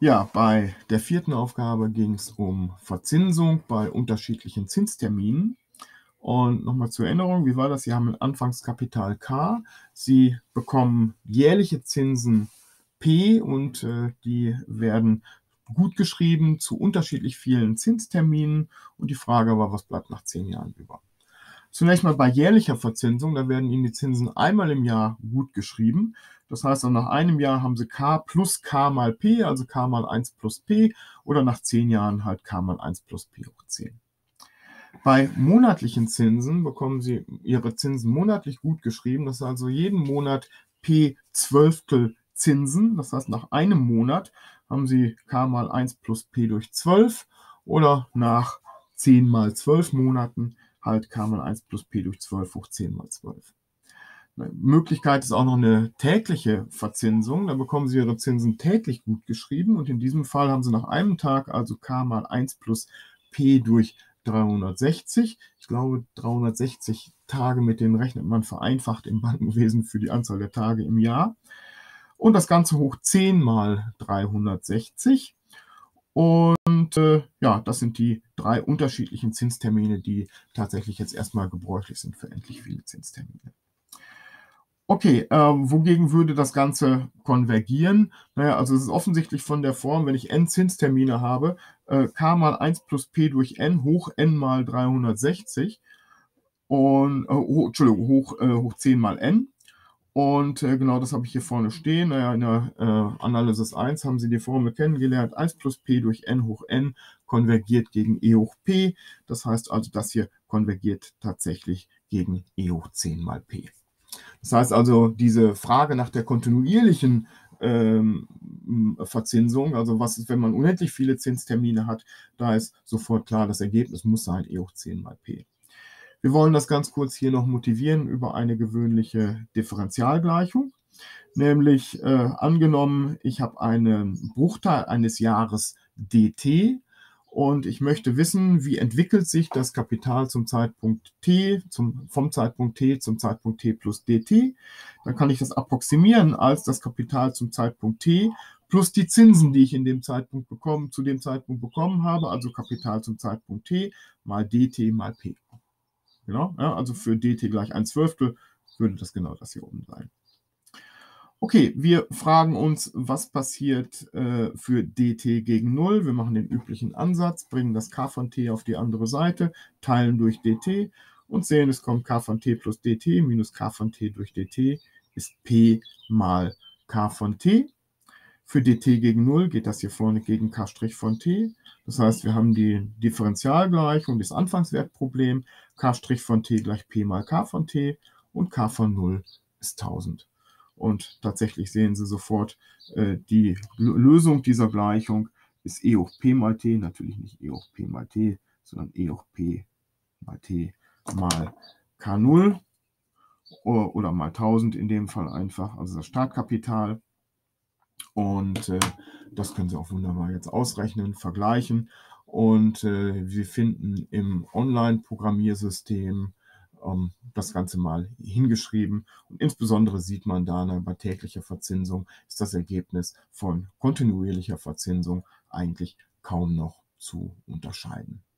Ja, bei der vierten Aufgabe ging es um Verzinsung bei unterschiedlichen Zinsterminen. Und nochmal zur Erinnerung, wie war das? Sie haben ein Anfangskapital K, Sie bekommen jährliche Zinsen P und die werden gutgeschrieben zu unterschiedlich vielen Zinsterminen. Und die Frage war, was bleibt nach 10 Jahren über? Zunächst mal bei jährlicher Verzinsung, da werden Ihnen die Zinsen einmal im Jahr gut geschrieben. Das heißt, nach einem Jahr haben Sie K plus K mal P, also K mal 1 plus P, oder nach 10 Jahren halt K mal 1 plus P hoch 10. Bei monatlichen Zinsen bekommen Sie Ihre Zinsen monatlich gut geschrieben. Das ist also jeden Monat P Zwölftel Zinsen. Das heißt, nach einem Monat haben Sie K mal 1 plus P durch 12 oder nach 10 mal 12 Monaten halt K mal 1 plus P durch 12 hoch 10 mal 12. Eine Möglichkeit ist auch noch eine tägliche Verzinsung. Da bekommen Sie Ihre Zinsen täglich gut geschrieben und in diesem Fall haben Sie nach einem Tag also K mal 1 plus P durch 360. Ich glaube, 360 Tage, mit denen rechnet man vereinfacht im Bankenwesen für die Anzahl der Tage im Jahr. Und das Ganze hoch 10 mal 360. Und ja, das sind die 3 unterschiedlichen Zinstermine, die tatsächlich jetzt erstmal gebräuchlich sind für endlich viele Zinstermine. Okay, wogegen würde das Ganze konvergieren? Naja, also es ist offensichtlich von der Form, wenn ich n Zinstermine habe, k mal 1 plus p durch n hoch n mal 360 und, Entschuldigung, hoch 10 mal n. Und genau das habe ich hier vorne stehen. Naja, in der Analysis 1 haben Sie die Formel kennengelernt. 1 plus p durch n hoch n konvergiert gegen e hoch p. Das heißt also, das hier konvergiert tatsächlich gegen e hoch 10 mal p. Das heißt also, diese Frage nach der kontinuierlichen Verzinsung, also was ist, wenn man unendlich viele Zinstermine hat, da ist sofort klar, das Ergebnis muss sein e hoch 10 mal p. Wir wollen das ganz kurz hier noch motivieren über eine gewöhnliche Differentialgleichung, nämlich angenommen, ich habe einen Bruchteil eines Jahres dt und ich möchte wissen, wie entwickelt sich das Kapital zum Zeitpunkt t, vom Zeitpunkt t zum Zeitpunkt t plus dt. Dann kann ich das approximieren als das Kapital zum Zeitpunkt t plus die Zinsen, die ich in dem Zeitpunkt zu dem Zeitpunkt bekommen habe, also Kapital zum Zeitpunkt t mal dt mal p. Genau, ja, also für dt gleich 1 Zwölftel würde das genau das hier oben sein. Okay, wir fragen uns, was passiert für dt gegen 0. Wir machen den üblichen Ansatz, bringen das k von t auf die andere Seite, teilen durch dt und sehen, es kommt k von t plus dt minus k von t durch dt ist p mal k von t. Für dt gegen 0 geht das hier vorne gegen k' von t. Das heißt, wir haben die Differentialgleichung, das Anfangswertproblem, k' von t gleich p mal k von t und k von 0 ist 1000. Und tatsächlich sehen Sie sofort, die Lösung dieser Gleichung ist e hoch p mal t, natürlich nicht e hoch p mal t, sondern e hoch p mal t mal k0 oder mal 1000 in dem Fall einfach, also das Startkapital. Und das können Sie auch wunderbar jetzt ausrechnen, vergleichen. Und wir finden im Online-Programmiersystem das Ganze mal hingeschrieben. Und insbesondere sieht man da, bei täglicher Verzinsung ist das Ergebnis von kontinuierlicher Verzinsung eigentlich kaum noch zu unterscheiden.